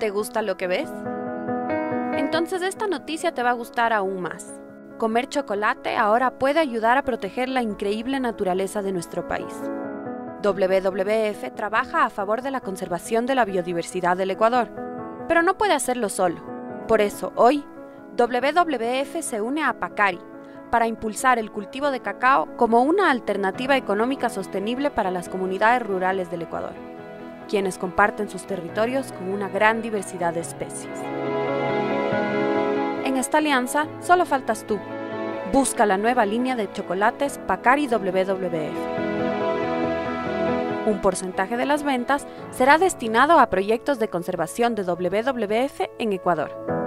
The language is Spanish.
¿Te gusta lo que ves? Entonces esta noticia te va a gustar aún más. Comer chocolate ahora puede ayudar a proteger la increíble naturaleza de nuestro país. WWF trabaja a favor de la conservación de la biodiversidad del Ecuador, pero no puede hacerlo solo. Por eso, hoy, WWF se une a Pacari para impulsar el cultivo de cacao como una alternativa económica sostenible para las comunidades rurales del Ecuador, quienes comparten sus territorios con una gran diversidad de especies. En esta alianza, solo faltas tú. Busca la nueva línea de chocolates Pacari WWF. Un porcentaje de las ventas será destinado a proyectos de conservación de WWF en Ecuador.